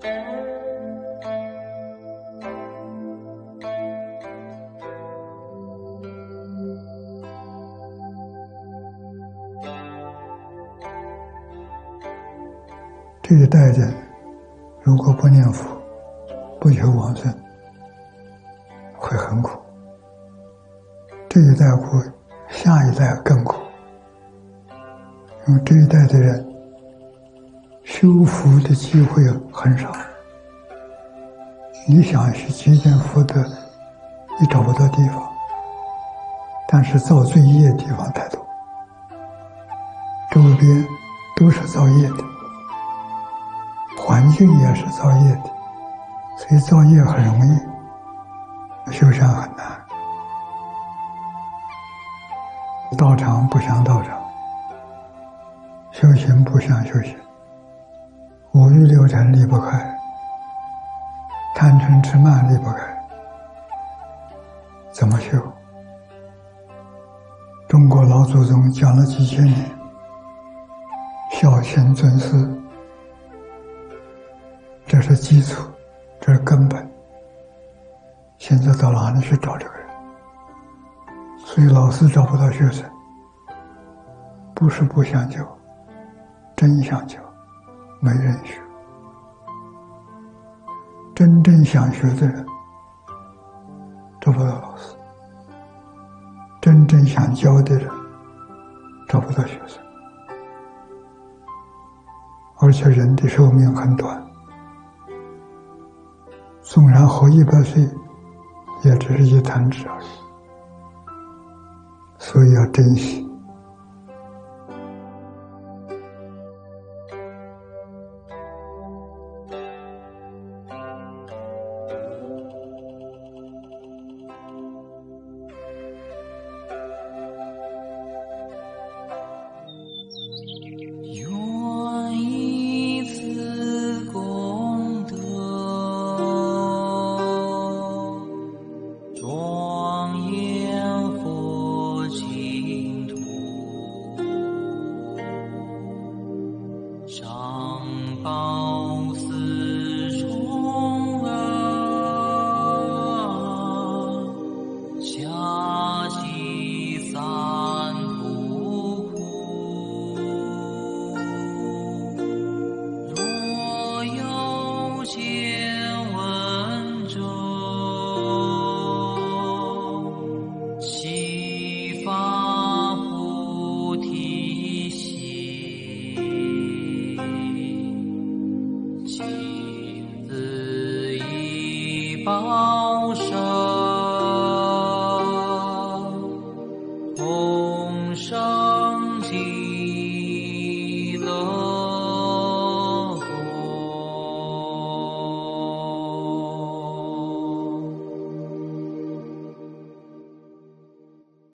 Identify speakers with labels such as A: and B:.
A: 这一代人如果不念佛，不求往生，会很苦。这一代苦，下一代更苦。因为这一代的人修福的机会很少，你想去积点福德，你找不到地方，但是造罪业的地方太多，周边都是造业的，环境也是造业的，所以造业很容易，修善很难。道场不像道场，修行不像修行，五欲六尘离不开，贪嗔痴慢离不开，怎么修？中国老祖宗讲了几千年，孝亲尊师，这是基础，这是根本。现在到哪里去找这个人？所以老师找不到学生，不是不想教，真想教，没人学。真正想学的人找不到老师，真正想教的人找不到学生，而且人的寿命很短，纵然活100岁，也只是一弹指而已，所以要珍惜。
B: 报身